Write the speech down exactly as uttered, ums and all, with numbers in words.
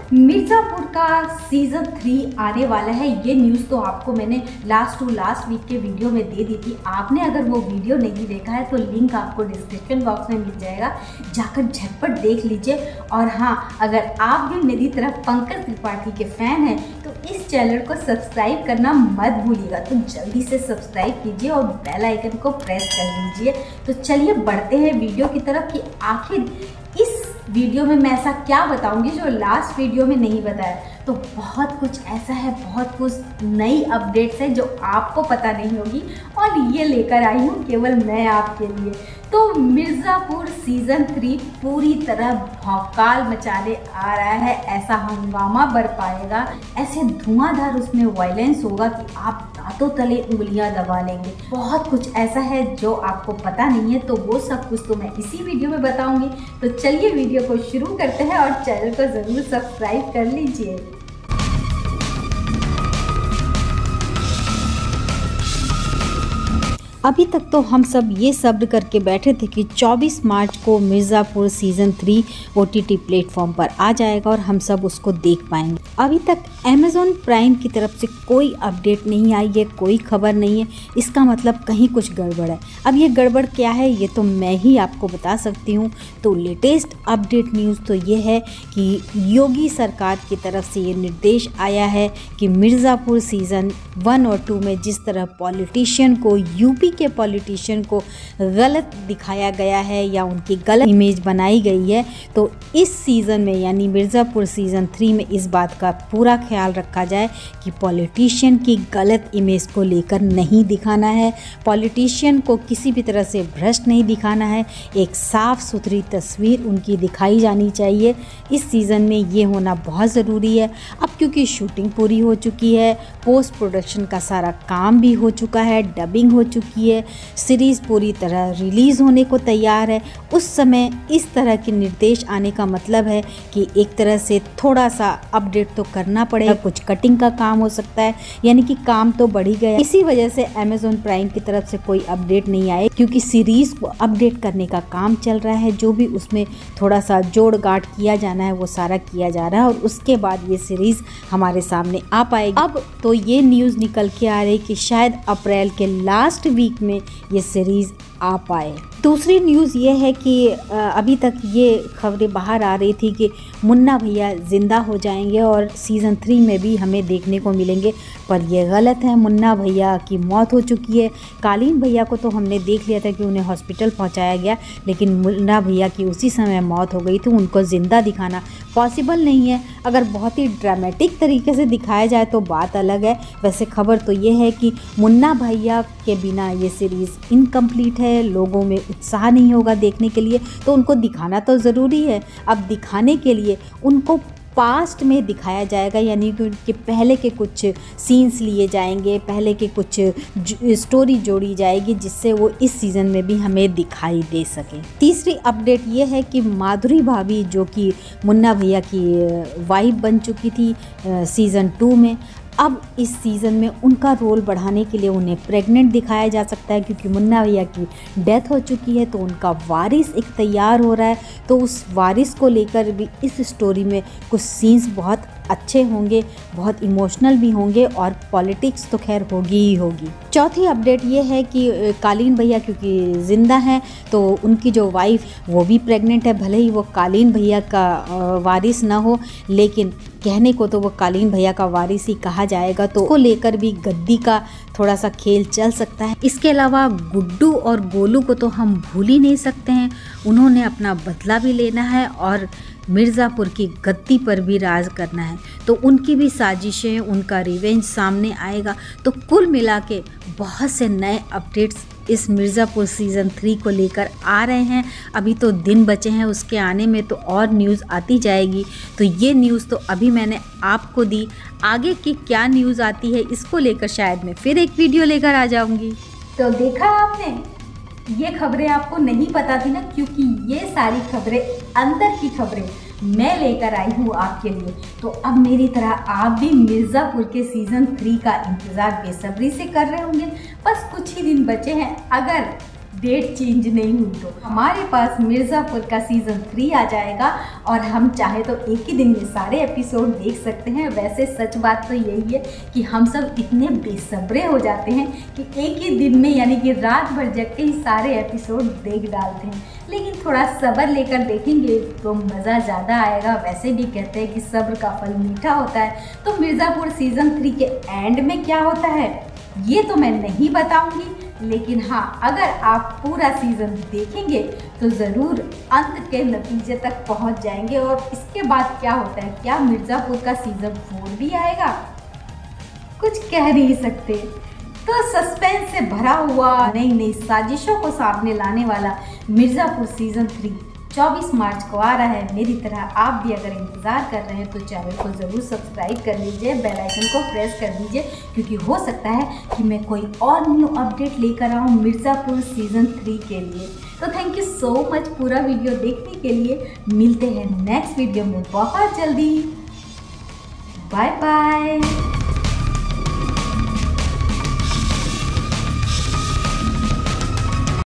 मिर्ज़ापुर का season three आने वाला है। ये न्यूज़ तो आपको मैंने लास्ट टू लास्ट वीक के वीडियो में दे दी थी। आपने अगर वो वीडियो नहीं देखा है तो लिंक आपको डिस्क्रिप्शन बॉक्स में मिल जाएगा, जाकर झटपट देख लीजिए। और हाँ, अगर आप भी मेरी तरह पंकज त्रिपाठी के फ़ैन हैं तो इस चैनल को सब्सक्राइब करना मत भूलिएगा। तो जल्दी से सब्सक्राइब कीजिए और बेल आइकन को प्रेस कर लीजिए। तो चलिए बढ़ते हैं वीडियो की तरफ कि आखिर इस वीडियो में मैं ऐसा क्या बताऊंगी जो लास्ट वीडियो में नहीं बताया। तो बहुत कुछ ऐसा है, बहुत कुछ नई अपडेट्स है जो आपको पता नहीं होगी और ये लेकर आई हूँ केवल मैं आपके लिए। तो मिर्ज़ापुर सीज़न थ्री पूरी तरह भौकाल मचाने आ रहा है। ऐसा हंगामा बरपाएगा, ऐसे धुआंधार उसमें वायलेंस होगा कि आप दांतों तले उंगलियां दबा लेंगे। बहुत कुछ ऐसा है जो आपको पता नहीं है, तो वो सब कुछ तो मैं इसी वीडियो में बताऊंगी। तो चलिए वीडियो को शुरू करते हैं और चैनल को ज़रूर सब्सक्राइब कर लीजिए। अभी तक तो हम सब ये सब्र करके बैठे थे कि चौबीस मार्च को Mirzapur season three OTT platform पर आ जाएगा और हम सब उसको देख पाएंगे। अभी तक अमेज़ॉन प्राइम की तरफ से कोई अपडेट नहीं आई है, कोई खबर नहीं है। इसका मतलब कहीं कुछ गड़बड़ है। अब ये गड़बड़ क्या है ये तो मैं ही आपको बता सकती हूँ। तो लेटेस्ट अपडेट न्यूज़ तो ये है कि योगी सरकार की तरफ से ये निर्देश आया है कि मिर्ज़ापुर सीज़न वन और टू में जिस तरह पॉलिटिशियन को यूपी के पॉलिटिशियन को गलत दिखाया गया है या उनकी गलत इमेज बनाई गई है, तो इस सीज़न में यानी मिर्ज़ापुर सीज़न थ्री में इस बात का पूरा ख्याल रखा जाए कि पॉलिटिशियन की गलत इमेज को लेकर नहीं दिखाना है, पॉलिटिशियन को किसी भी तरह से भ्रष्ट नहीं दिखाना है। एक साफ़ सुथरी तस्वीर उनकी दिखाई जानी चाहिए। इस सीज़न में ये होना बहुत ज़रूरी है। अब क्योंकि शूटिंग पूरी हो चुकी है, पोस्ट प्रोडक्शन का सारा काम भी हो चुका है, डबिंग हो चुकी है, सीरीज़ पूरी तरह रिलीज़ होने को तैयार है, उस समय इस तरह के निर्देश आने का मतलब है कि एक तरह से थोड़ा सा अपडेट तो करना पड़ेगा। कुछ कटिंग का काम हो सकता है, यानी कि काम तो बढ़ ही गया। इसी वजह से अमेज़ॉन प्राइम की तरफ से कोई अपडेट नहीं आए, क्योंकि सीरीज़ को अपडेट करने का काम चल रहा है। जो भी उसमें थोड़ा सा जोड़ गांठ किया जाना है वो सारा किया जा रहा है और उसके बाद ये सीरीज़ हमारे सामने आ पाएगी। अब तो ये न्यूज़ निकल के आ रही कि शायद अप्रैल के लास्ट वीक में ये सीरीज़ आ पाए। दूसरी न्यूज़ ये है कि अभी तक ये खबरें बाहर आ रही थी कि मुन्ना भैया ज़िंदा हो जाएंगे और सीज़न थ्री में भी हमें देखने को मिलेंगे, पर यह गलत है। मुन्ना भैया की मौत हो चुकी है। कालीन भैया को तो हमने देख लिया था कि उन्हें हॉस्पिटल पहुंचाया गया, लेकिन मुन्ना भैया की उसी समय मौत हो गई थी। उनको ज़िंदा दिखाना पॉसिबल नहीं है। अगर बहुत ही ड्रामेटिक तरीके से दिखाया जाए तो बात अलग है। वैसे खबर तो ये है कि मुन्ना भैया के बिना ये सीरीज़ इनकम्प्लीट है, लोगों में उत्साह नहीं होगा देखने के लिए, तो उनको दिखाना तो ज़रूरी है। अब दिखाने के लिए उनको पास्ट में दिखाया जाएगा, यानी कि उनके पहले के कुछ सीन्स लिए जाएंगे, पहले के कुछ स्टोरी जोड़ी जाएगी जिससे वो इस सीज़न में भी हमें दिखाई दे सके। तीसरी अपडेट ये है कि माधुरी भाभी जो कि मुन्ना भैया की वाइफ बन चुकी थी सीज़न टू में, अब इस सीज़न में उनका रोल बढ़ाने के लिए उन्हें प्रेग्नेंट दिखाया जा सकता है, क्योंकि मुन्ना भैया की डेथ हो चुकी है। तो उनका वारिस एक तैयार हो रहा है, तो उस वारिस को लेकर भी इस स्टोरी में कुछ सीन्स बहुत अच्छे होंगे, बहुत इमोशनल भी होंगे और पॉलिटिक्स तो खैर होगी ही होगी। चौथी अपडेट ये है कि कालीन भैया क्योंकि ज़िंदा हैं तो उनकी जो वाइफ वो भी प्रेग्नेंट है। भले ही वो कालीन भैया का वारिस ना हो, लेकिन कहने को तो वो कालीन भैया का वारिस ही कहा जाएगा, तो उसको लेकर भी गद्दी का थोड़ा सा खेल चल सकता है। इसके अलावा गुड्डू और गोलू को तो हम भूल ही नहीं सकते हैं। उन्होंने अपना बदला भी लेना है और मिर्ज़ापुर की गद्दी पर भी राज करना है, तो उनकी भी साजिशें, उनका रिवेंज सामने आएगा। तो कुल मिला के बहुत से नए अपडेट्स इस मिर्ज़ापुर सीज़न थ्री को लेकर आ रहे हैं। अभी तो दिन बचे हैं उसके आने में, तो और न्यूज़ आती जाएगी। तो ये न्यूज़ तो अभी मैंने आपको दी, आगे की क्या न्यूज़ आती है इसको लेकर शायद मैं फिर एक वीडियो लेकर आ जाऊँगी। तो देखा आपने, ये खबरें आपको नहीं पता थी ना, क्योंकि ये सारी खबरें अंदर की खबरें मैं लेकर आई हूँ आपके लिए। तो अब मेरी तरह आप भी मिर्ज़ापुर के सीज़न थ्री का इंतज़ार बेसब्री से कर रहे होंगे। बस कुछ ही दिन बचे हैं। अगर डेट चेंज नहीं हुई तो हमारे पास मिर्ज़ापुर का सीज़न थ्री आ जाएगा और हम चाहे तो एक ही दिन में सारे एपिसोड देख सकते हैं। वैसे सच बात तो यही है कि हम सब इतने बेसब्रे हो जाते हैं कि एक ही दिन में यानी कि रात भर जग के ही सारे एपिसोड देख डालते हैं, लेकिन थोड़ा सब्र लेकर देखेंगे तो मज़ा ज़्यादा आएगा। वैसे भी कहते हैं कि सब्र का फल मीठा होता है, तो मिर्ज़ापुर सीज़न थ्री के एंड में क्या होता है ये तो मैं नहीं बताऊंगी, लेकिन हाँ अगर आप पूरा सीज़न देखेंगे तो ज़रूर अंत के नतीजे तक पहुंच जाएंगे। और इसके बाद क्या होता है, क्या मिर्ज़ापुर का सीज़न फोर भी आएगा, कुछ कह नहीं सकते। तो सस्पेंस से भरा हुआ नई नई साजिशों को सामने लाने वाला मिर्ज़ापुर सीज़न थ्री चौबीस मार्च को आ रहा है। मेरी तरह आप भी अगर इंतज़ार कर रहे हैं तो चैनल को ज़रूर सब्सक्राइब कर लीजिए, बेल आइकन को प्रेस कर दीजिए, क्योंकि हो सकता है कि मैं कोई और न्यू अपडेट लेकर आऊँ मिर्ज़ापुर सीज़न थ्री के लिए। तो थैंक यू सो मच पूरा वीडियो देखने के लिए। मिलते हैं नेक्स्ट वीडियो में बहुत जल्दी। Bye bye.